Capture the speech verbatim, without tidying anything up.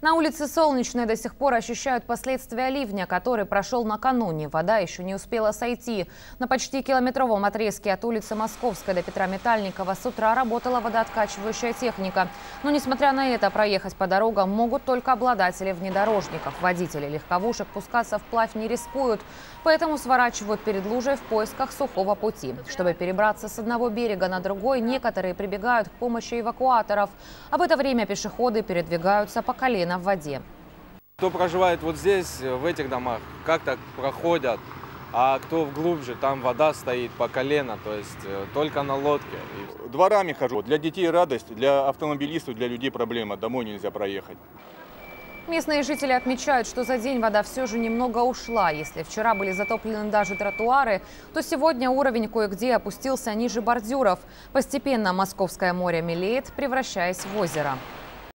На улице Солнечной до сих пор ощущают последствия ливня, который прошел накануне. Вода еще не успела сойти. На почти километровом отрезке от улицы Московской до Петра Метальникова с утра работала водооткачивающая техника. Но, несмотря на это, проехать по дорогам могут только обладатели внедорожников. Водители легковушек пускаться вплавь не рискуют, поэтому сворачивают перед лужей в поисках сухого пути. Чтобы перебраться с одного берега на другой, некоторые прибегают к помощи эвакуаторов. А в это время пешеходы передвигаются по колено в воде. Кто проживает вот здесь, в этих домах, как-то проходят, а кто вглубже, там вода стоит по колено, то есть только на лодке. Дворами хожу. Для детей радость, для автомобилистов, для людей проблема. Домой нельзя проехать. Местные жители отмечают, что за день вода все же немного ушла. Если вчера были затоплены даже тротуары, то сегодня уровень кое-где опустился ниже бордюров. Постепенно Московское море мелеет, превращаясь в озеро.